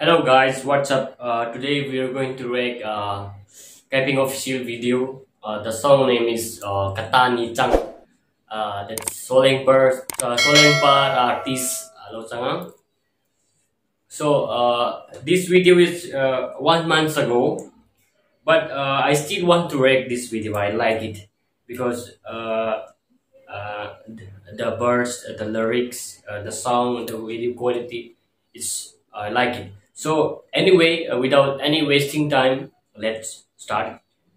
Hello guys, what's up? Today we are going to react Kaipeng official video. The song name is Kata Nichang. That's Soleng par artist Alow Chang. So this video is 1 month ago, but I still want to react this video. I like it because the verse, the lyrics, the song, the video quality, I like it. So anyway, without any wasting time, let's start.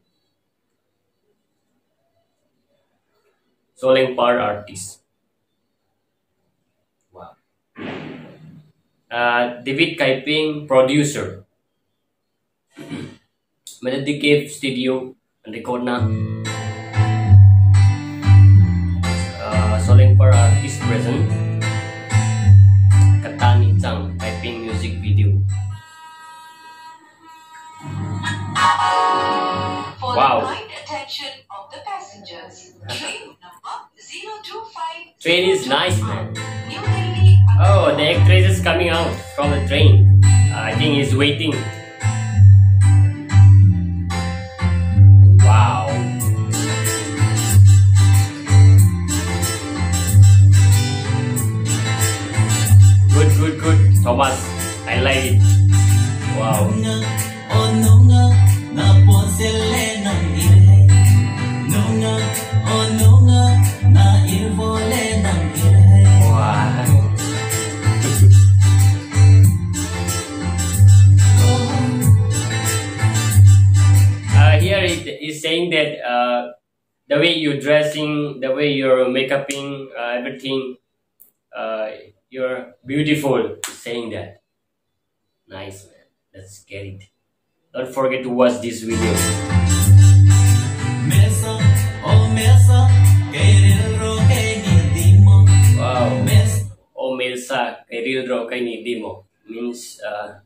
Soleng par artist. Wow. David Kaipeng producer. Melody Cave Studio record na. Soleng par artist present. Kata Nichang Kaipeng music video. For Wow. the kind attention of the passengers, train number 025. Train is nice, man. New Delhi. Oh, the actress is coming out from the train. I think he's waiting. Wow. Good. Thomas, I like it. Wow. Wow. Here it is saying that the way you're dressing, the way you're makeuping, everything, you're beautiful. It's saying that. Nice, man. Let's get it. Don't forget to watch this video. Wow. O Melsa, Keril Ro kay ni Dimo means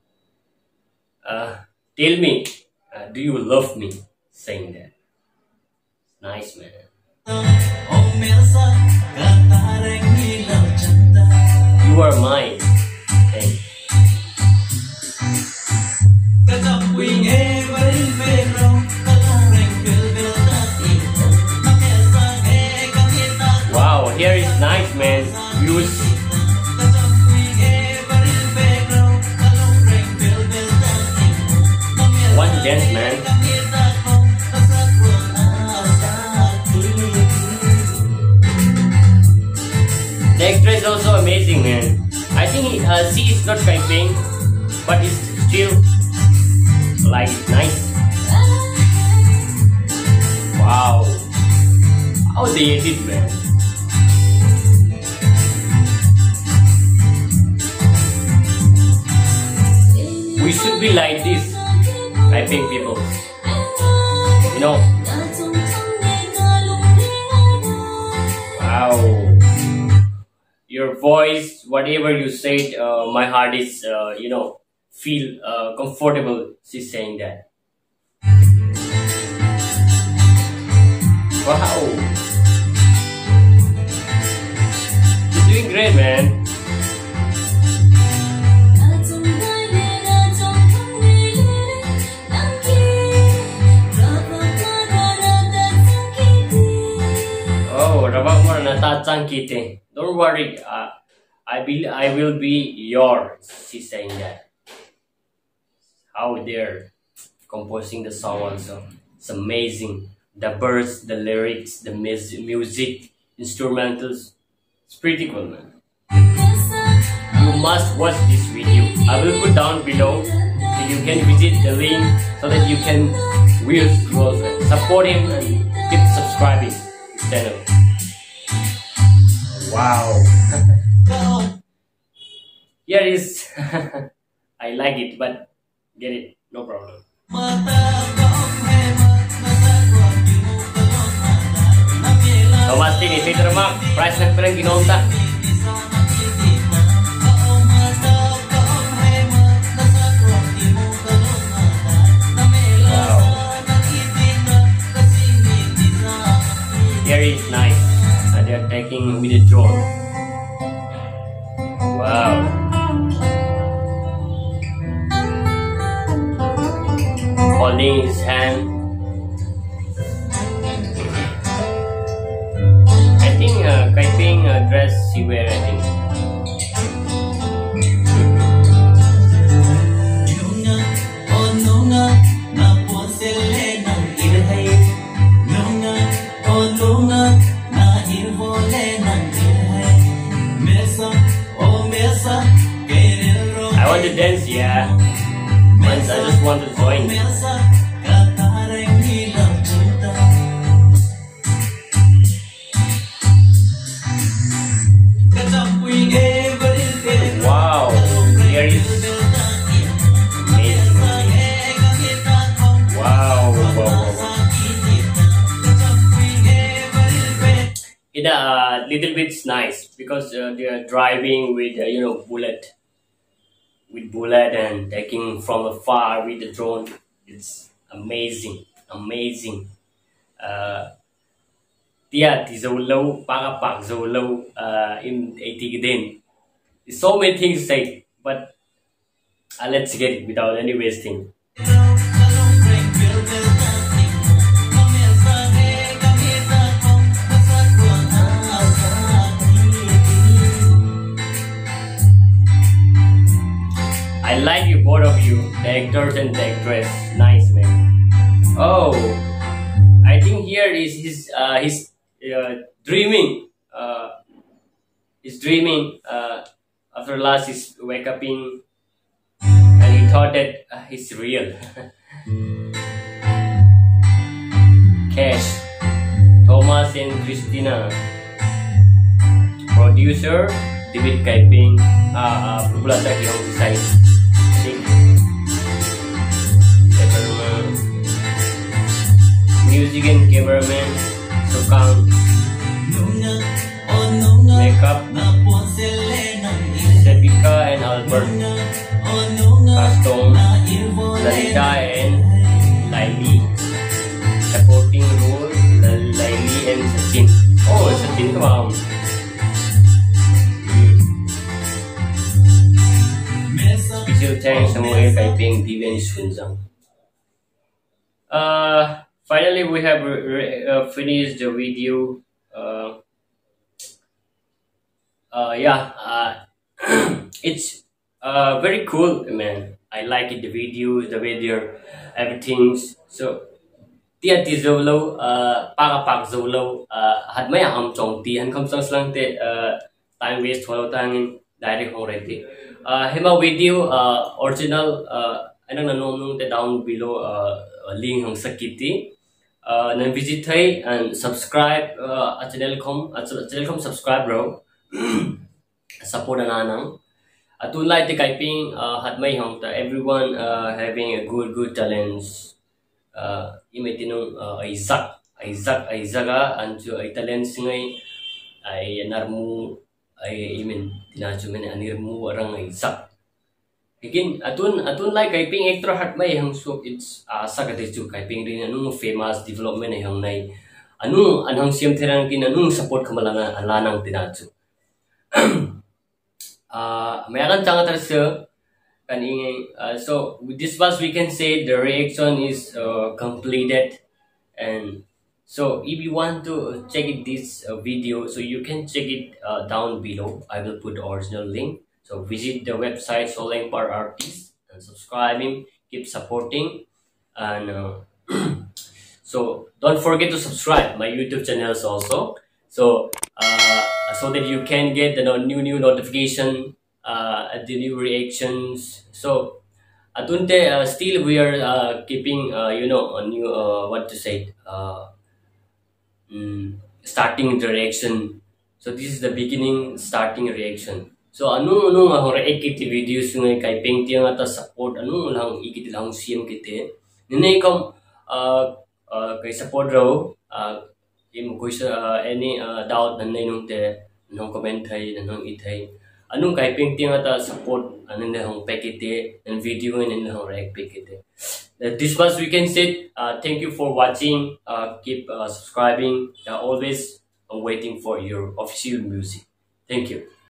tell me, do you love me? Saying that. Nice, man. You are mine. Thank you. Wow, here is nice, man. Use one dance, man. The actress is also amazing, man. I think she is not Kaipeng, but it's still like nice. Wow, how they edit, man. We should be like this, Kaipeng people. You know. Wow. Your voice, whatever you said, my heart is, feel comfortable. She's saying that. Wow. You're doing great, man. Oh, Rabak mo na tatang kite. Don't worry, I will be yours. She's saying that. How they're composing the song also. It's amazing. The verse, the lyrics, the music, instrumentals. It's pretty cool, man. You must watch this video. I will put down below so you can visit the link so that you can support him and keep subscribing his channel. Wow. Here is I like it, but get it, no problem. Thomas ini terima price na perang ginonta. Wow. Here is nice. They are taking with a drone. Wow. holding his hand. I think Kaipeng dress he wear, I think. I want to dance, yeah. Once I just want to join. Wow, here is amazing. Wow, It little bit's nice because they are driving with bullet and taking from afar with the drone. It's amazing. Tia ti zo lâu pa pak zo lâu in 80 din. So many things to say, but let's get it without any wasting. I like you, both of you, the actors and the actress. Nice, man. Oh, I think here is his dreaming. He's dreaming. After last, he's wake up in, and he thought that he's real. Cash, Thomas and Christina. Producer David Kaipeng. Producer yung design. Music and cameraman Sukang. Makeup Sevika and Albert. Costume Lalita and Laili. Supporting role Laili and Sachin. Oh, Sachin wow. Special thanks sa mga Kaipeng TV and Sunzang. Finally, we have finished the video. It's very cool, man. I like it, the videos, the video, everything. So, tia ti zolo, para pak zolo, had may ham chong ti han kam sang slang te time waste follow tangin direct already. Hema video original anang nanom te down below link hang sakiti. Nan visit hai and subscribe channel com subscribe bro. Support ananang. Atun like the Kaipeng had my home everyone having a good talents. Imetinong Isaac and to a talents ngay ay narmu ay imen tinajumen anirmu orang Isaac. Again, atun like Kaipeng actor hat may hang so it's sagade ju Kaipeng rin anong famous development ay hang nay anong siyam terang kin anong support kamalanga alanang tinaju. Mayroon tanga terse kaning so with this was we can say the reaction is completed, and so if you want to check it, this video, so you can check it down below. I will put the original link. So visit the website Sawl Artist and subscribe him, keep supporting, and so don't forget to subscribe my YouTube channels also. So so that you can get the new notification, the new reactions. So atunte still we are keeping a new what to say starting the reaction. So this is the beginning starting reaction. So anong react kiti videos ng Kaipeng tiang ata support anong lang ikiti lang siyam kiti ninay kom kay support raw im ko any doubt nanay nung te nung comment hay nung itay anong Kaipeng tiang ata support anong nang pekite and video and nang react pekite. This was we can say thank you for watching. Keep subscribing. Always waiting for your official music. Thank you.